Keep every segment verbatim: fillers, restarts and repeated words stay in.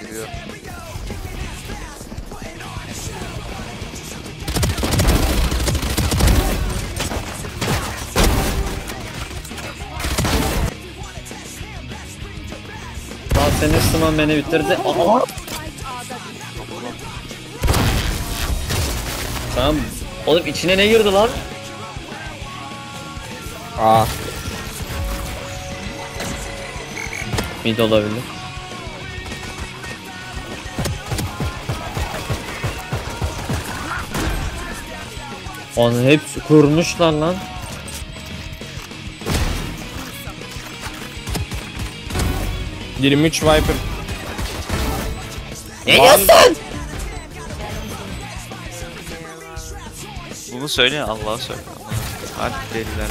seviyor. Lan senin sıman beni bitirdi. Aa! Tamam. Oğlum içine ne girdi lan? Aa. Mid olabilir. Onu hepsi kurmuşlar lan. yirmi üç Viper. Ne diyorsun? Bunu söyle, Allah'a söyle. Hadi deliler.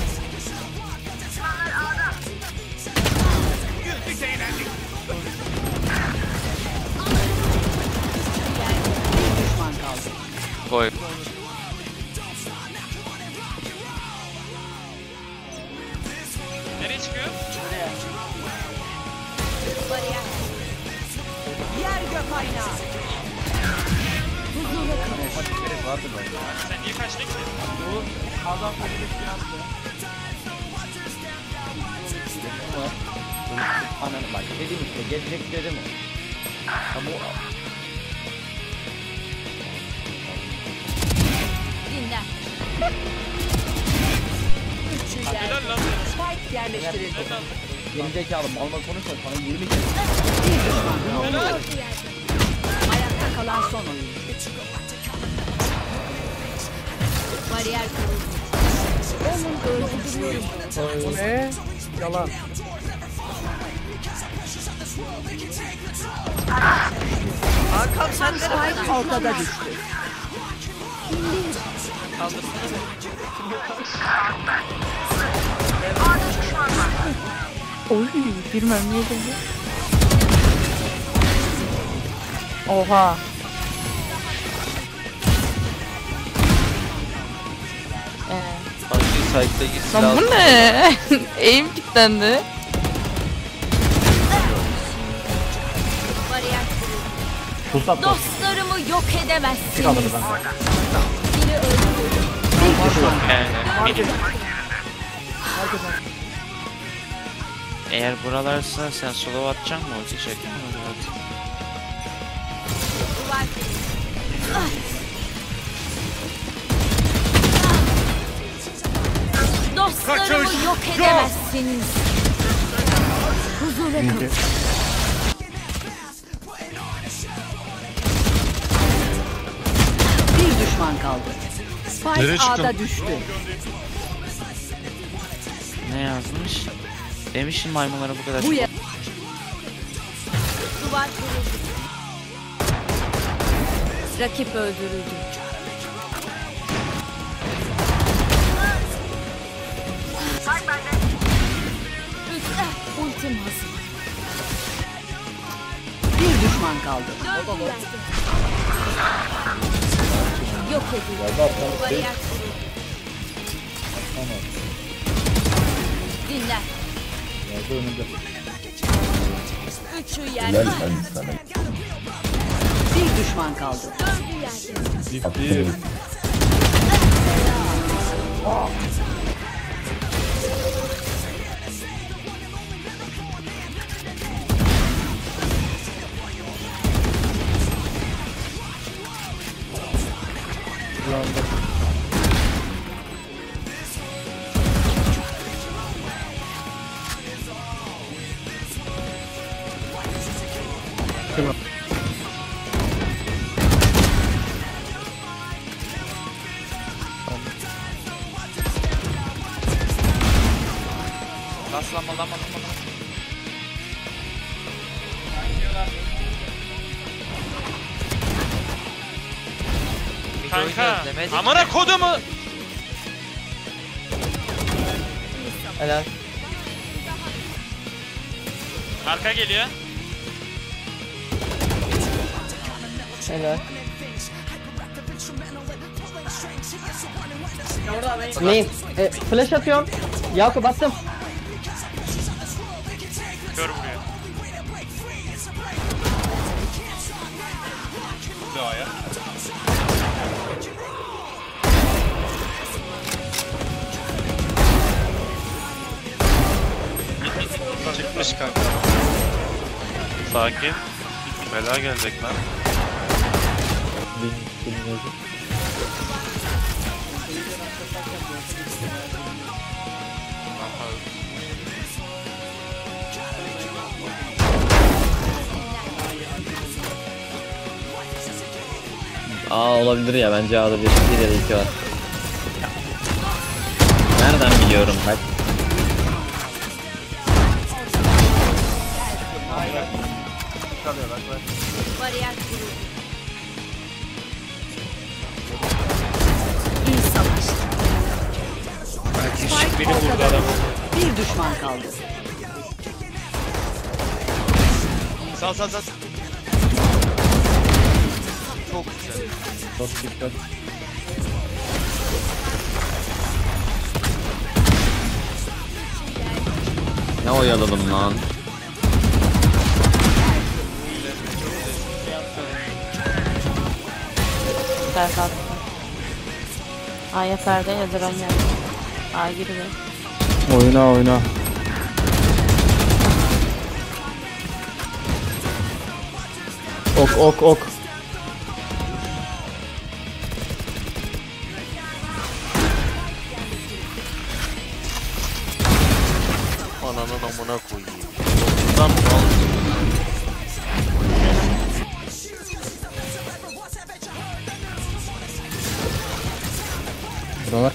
Koy. Nereye çıkıyor? Yer gök aynağı. Sen niye kaçtın ki? Adam böyle bir şey yaptı. Ananı bak dedim işte gelecek dedim. Ama Dinle. Üçü Helal lan. Spike yerleştirildi. Helal. geri zekalı malma konuşma sana yirmi kere. Helal. Ayakta kalan son oyuncu. Bariyer kuruldu. Onun öldürüyorum. Bu ne? Yalan. Hakan sen de Spike ortada düştü. Kaldırsana. Oy, bir mermi yedim ya. Oha. Hangi site'de git Lan silah. bu ne? Aim kilitlendi. Bariyer kuruldu. Pusat Dostlarımı yok edemezsiniz. kaldı bende. Biri öldü. Bir düşman. Yani benim. Eğer buralarsa sen solo atacaksın mı? Ulti çektin mi? Hadi. Duvar kuruldu. Dostlarımı yok edemezsiniz. Huzura kavuşun. Bir düşman kaldı. Spike A'da düştü. Ne yazmış? Demişim maymunlara bu kadar Bu çok. ya. Duvar kuruldu. Rakip öldürüldü. Ultim hazır. Bir düşman kaldı. Yok edildi. Bariyer kuruldu. Dinler. Üçü yerde. Bir düşman kaldı. Dördü yerde. Lama lama lama lama. Kanka, amına kodumu. Helal. Arka geliyor. Helal. Neyim? E, flash atıyorum. Yakup attım. Kör vuruyor. Girdi A'ya. Çıkmış kanka. Sakin. Bela gelecek lan. Bilmiyorum. Aa olabilir ya, bence A'da bir iki ya da iki var. Nereden biliyorum bak. Bariyer kuruldu. İyi savaştı. Belki beni vurdu adam. Bir düşman kaldı. Sal sal sal. Çok güzel. Çok dikkat. Ne oyaladım lan. Ters attı. A'ya perde yazdıramıyor. A girdi. Oyna oyna. Ok ok ok. Ananın amına koyayım. Lan al. Buralar.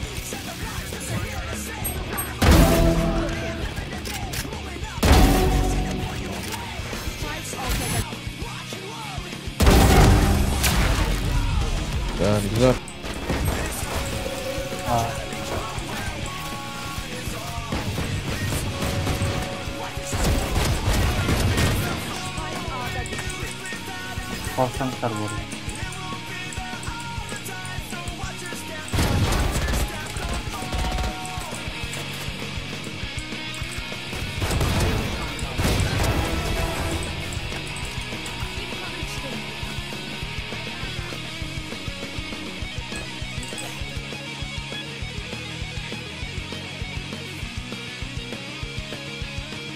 Güzel güzel. Korsan kar bu.